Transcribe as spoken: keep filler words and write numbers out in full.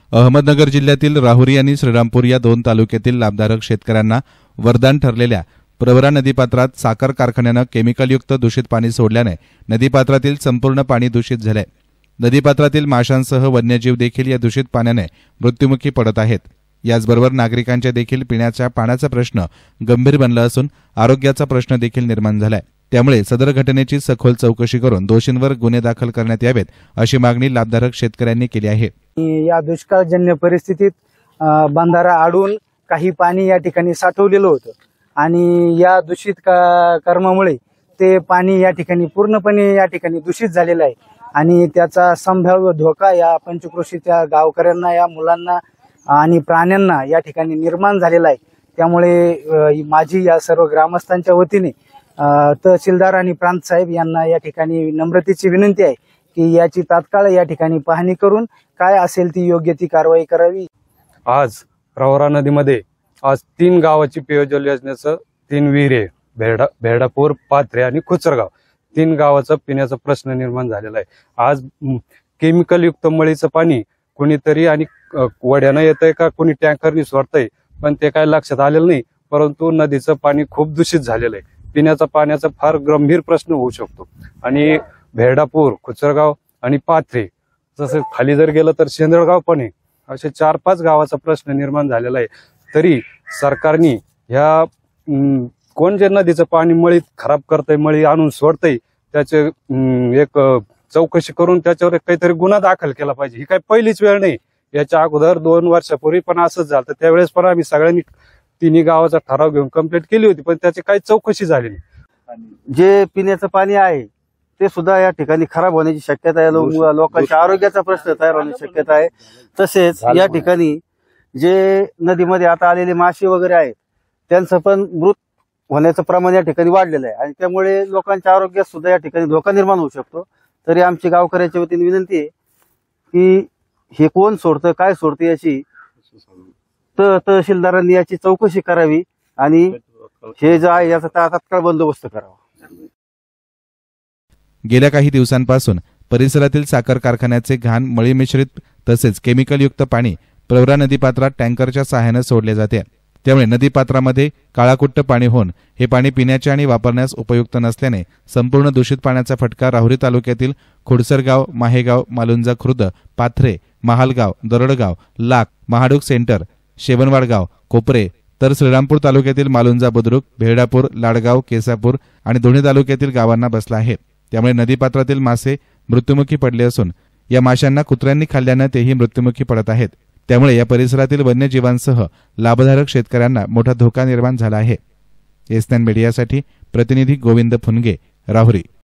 अहमदनगर जिल्ह्यातील राहुरी आणि श्रीरामपूर या दोन तालुक्यातील लाभधारक शेतकऱ्यांना वरदान ठरलेल्या प्रवरा नदीपात्रात साखर कारखान्यानं केमिकलयुक्त दूषित पाणी सोडल्याने नदीपात्रातील संपूर्ण पाणी दूषित झाले। नदीपात्रातील माशांसह वन्यजीव देखील या दूषित पाण्याने मृत्युमुखी पडत आहेत। याचबरोबर नागरिकांच्या देखील पिण्याच्या पाण्याचा प्रश्न गंभीर बनला असून आरोग्याचा प्रश्न देखील निर्माण झालाय। त्यामुळे सदर घटनेची सखोल चौकशी करून दोषींवर गुन्हे दाखल करण्यात यावेत अशी मागणी लाभधारक शेतकऱ्यांनी केली आहे। या दुष्काळजन्य परिस्थितीत बंधारा आडून काही पाणी या ठिकाणी साठवलेलं होतं आणि या दूषित कर्मामुळे ते पाणी या ठिकाणी पूर्णपणे या ठिकाणी दूषित झालेलं आहे आणि त्याचा संभाव्य धोका या पंचक्रोशीच्या गावकऱ्यांना, या मुलांना आणि प्राण्यांना या ठिकाणी निर्माण झालेला आहे। त्यामुळे माझी या सर्व ग्रामस्थांच्या वतीने तहसीलदार आणि प्रांत साहेब यांना या ठिकाणी नम्रतेची विनंती आहे की याची तात्काळ या ठिकाणी पाहणी करून काय असेल ती योग्य ती कारवाई करावी। आज प्रवरा नदीमध्ये आज तीन गावाची पेयजल योजनेचं तीन विहिरे भेरडा भेरडापूर, पाथरे आणि खुचरगाव तीन गावाचा पिण्याचा प्रश्न निर्माण झालेला आहे। आज केमिकल युक्त मळीचं पाणी कोणीतरी आणि वड्यानं येतंय का कोणी टँकरनी सोडतंय पण ते काय लक्षात आलेलं नाही, परंतु नदीचं पाणी खूप दूषित झालेलं आहे। पिण्याच्या पाण्याचा फार गंभीर प्रश्न होऊ शकतो आणि भेरडापूर, खुचरगाव आणि पाथरे जसं खाली जर गेलं तर शेंदळगाव पण आहे, असे चार पाच गावाचा प्रश्न निर्माण झालेला आहे। तरी सरकारने ह्या कोण जे नदीचं पाणी मळीत खराब करतंय, मळी आणून सोडतंय, त्याचे एक चौकशी करून त्याच्यावर काहीतरी गुन्हा दाखल केला पाहिजे। ही काही पहिलीच वेळ नाही, याच्या अगोदर दोन वर्षापूर्वी पण असंच झालं। त्यावेळेस पण आम्ही सगळ्यांनी तिन्ही गावाचा ठराव घेऊन कंप्लेंट केली होती, पण त्याची काही चौकशी झाली नाही। जे पिण्याचं पाणी आहे ते सुद्धा या ठिकाणी खराब होण्याची शक्यता आहे, लोकांच्या आरोग्याचा प्रश्न तयार होण्याची शक्यता आहे। तसेच या ठिकाणी जे नदीमध्ये आता आलेले मासे वगैरे आहेत त्यांचं पण मृत होण्याचं प्रमाण या ठिकाणी वाढलेलं आहे आणि त्यामुळे लोकांच्या आरोग्यात सुद्धा या ठिकाणी धोका निर्माण होऊ शकतो। तरी आमची गावकऱ्यांच्या वतीने विनंती आहे की हे कोण सोडतं, काय सोडतं याची तहसीलदारांनी याची चौकशी करावी आणि हे जे आहे याचा तात्काळ बंदोबस्त करावा। गेल्या काही दिवसांपासून परिसरातील साखर कारखान्याचे घाण, मळी मिश्रित तसेच केमिकलयुक्त पाणी प्रवरा नदीपात्रात टँकरच्या सहाय्याने सोडले जाते। त्यामुळे नदीपात्रामध्ये काळाकुट्ट पाणी होऊन हे पाणी पिण्याचे आणि वापरण्यास उपयुक्त नसल्याने संपूर्ण दूषित पाण्याचा फटका राहुरी तालुक्यातील खुडसरगाव, माहेगाव, मालुंजा खुर्द, पाथरे, महालगाव, दरडगाव, लाख, महाडूक सेंटर, शेवनवाडगाव, कोपरे तर श्रीरामपूर तालुक्यातील मालुंजा बुद्रुक, भेरडापूर, लाडगाव, केसापूर आणि दोन्ही तालुक्यातील गावांना बसला आहे। त्यामुळे नदीपात्रातील मासे मृत्युमुखी पडले असून या माशांना कुत्र्यांनी खाल्ल्यानं तेही मृत्युमुखी पडत आहेत। त्यामुळे या परिसरातील वन्यजीवांसह लाभधारक शेतकऱ्यांना मोठा धोका निर्माण झाला आहे। एस नाइन मीडियासाठी प्रतिनिधी गोविंद फुनगे, राहुरी।